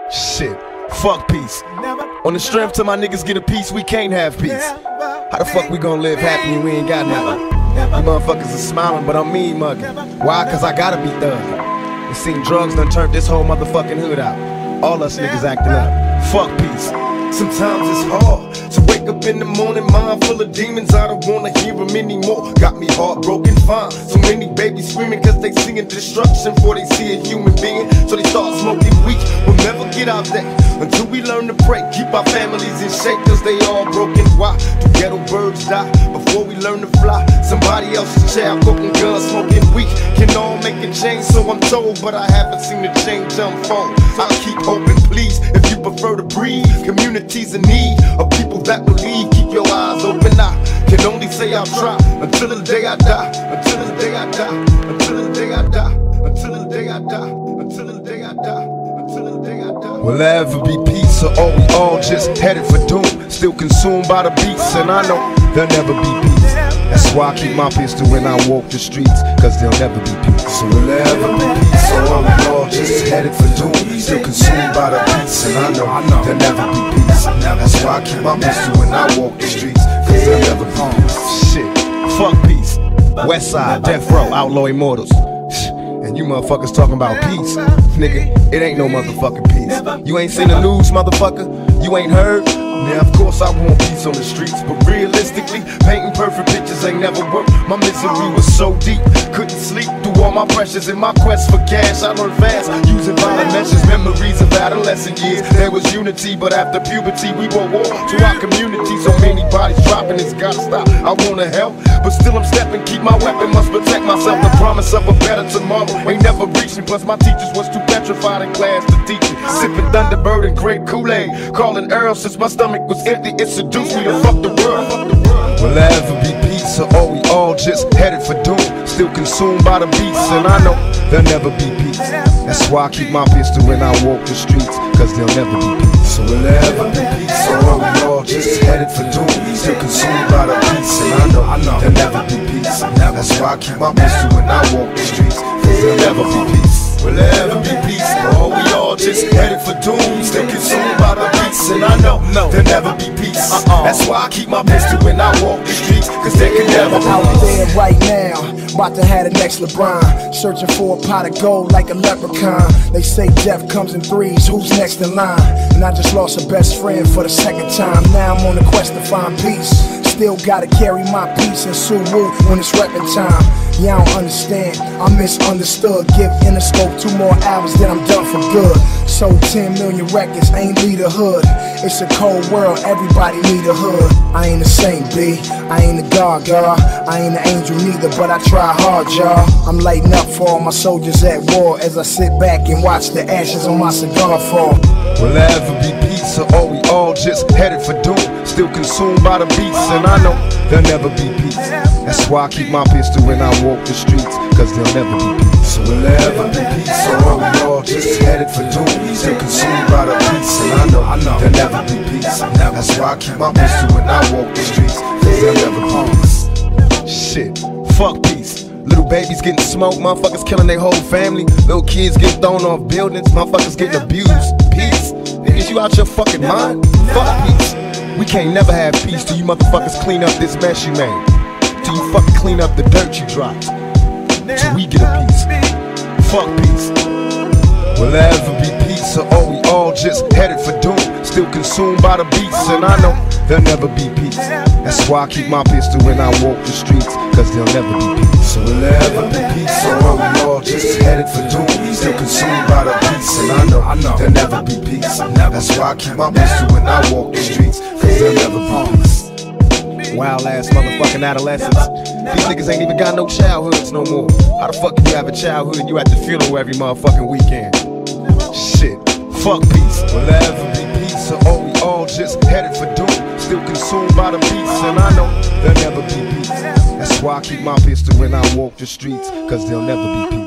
Shit, fuck peace. On the strength till my niggas get a piece, we can't have peace. How the fuck we gon' live happy when we ain't got nothing? You motherfuckers are smiling, but I'm mean mugging. Why? Cause I gotta be thugging. It seem drugs done turned this whole motherfucking hood out. All us niggas acting up. Fuck peace. Sometimes it's hard to wake up in the morning, mind full of demons. I don't wanna hear them anymore. Got me heartbroken, fine. So many babies screaming cause they seeing destruction before they see a human being. So they start smoking weed. We'll never get out there until we learn to pray. Keep our families in shape cause they all broken. Why do ghetto birds die before we learn to fly? Somebody else's child cooking guns, smoking weed. Can all make a change, so I'm told, but I haven't seen the change unfold. I'll keep hoping, please, if you prefer to breathe. Communities in need of people that believe. Keep your eyes open. I can only say I'll try until the day I die. Until the day I die. Until the day I die. Until the day I die. Until the day I die. Until the day I die. Will there ever be peace, or are we all just headed for doom? Still consumed by the beats, and I know there'll never be peace. That's why I keep my pistol when I walk the streets, cause there'll never be peace. So will there ever be peace, or are we all just headed for doom? Still consumed by the beats, and I know there'll never be peace. That's why I keep my pistol when I walk the streets, cause there'll never be peace. Shit, fuck peace. West Side, Death Row, Outlaw Immortals. And you motherfuckers talking about peace. Nigga, it ain't no motherfucking peace. You ain't seen the news, motherfucker? You ain't heard? Now of course I want peace on the streets, but realistically, painting perfect pictures ain't never worked. My misery was so deep, couldn't sleep through all my pressures. In my quest for cash, I learned fast, using violent measures. Memories of adolescent years, there was unity, but after puberty we brought war to our community. So many bodies dropping, it's gotta stop. I wanna help, but still I'm stepping, keep my weapon, must protect myself. The promise of a better tomorrow ain't never reaching. Plus my teachers was too petrified in class to teach me. Sipping Thunderbird and grape Kool-Aid, calling Earl since my stomach was empty. It seduced me to fuck the world. Will there ever be peace, or are we all just headed for doom? Still consumed by the beats, and I know there'll never be peace. That's why I keep my pistol when I walk the streets, cause there'll never be peace. So will there ever be peace, or are we all just headed for doom? Still consumed by the beats, and I know there'll never be peace. That's why I keep my pistol when I walk the streets, cause there'll never be peace. Will there ever be peace, or are we all just headed for doom? Still consumed by the beats, and I know there'll never be peace. That's why I keep my pistol when I walk the streets, cause there can never be peace. Out there right now, about to have the next LeBron, searching for a pot of gold like a leprechaun. They say death comes in threes, who's next in line? And I just lost a best friend for the second time. Now I'm on a quest to find peace. Still gotta carry my peace and Suwu when it's reppin' time. Yeah, I don't understand, I'm misunderstood. Give Interscope 2 more hours, then I'm done for good. Sold 10 million records, ain't lead a hood. It's a cold world, everybody need a hood. I ain't a saint, B, I ain't a god, y'all. I ain't an angel neither, but I try hard, y'all. I'm lighting up for all my soldiers at war, as I sit back and watch the ashes on my cigar fall. Will there ever be peace, or are we all just headed for doom? Still consumed by the beats, and I know there'll never be peace. That's why I keep my pistol when I walk the streets, cause there'll never be peace. So will there ever be peace, or are we all just headed for doom? Still consumed by the beats, and I know there'll never be peace. That's why I keep my pistol when I walk the streets, cause there'll never be peace. Shit, fuck peace. Little babies getting smoked, motherfuckers killing their whole family. Little kids getting thrown off buildings, motherfuckers getting abused. Peace? Niggas, you out your fucking mind? Fuck peace. We can't never have peace till you motherfuckers clean up this mess you made. Till you fucking clean up the dirt you dropped. Till we get a piece. Fuck peace. Will there ever be peace, or are we all just headed for doom? Still consumed by the beats, and I know there'll never be peace. That's why I keep my pistol when I walk the streets, cause there'll never be peace. So will there ever be peace, or are we all just headed for doom? Still consumed by the beats, and I know there'll never be peace. That's why I keep my pistol when I walk the streets, cause there'll never be peace. Wild ass motherfucking adolescents. These niggas ain't even got no childhoods no more. How the fuck can you have a childhood and you at the funeral every motherfucking weekend? Shit, fuck peace. Will there ever be peace, or are we all just headed for doom? Still consumed by the beats, and I know there'll never be peace. That's why I keep my pistol when I walk the streets, cause there'll never be peace.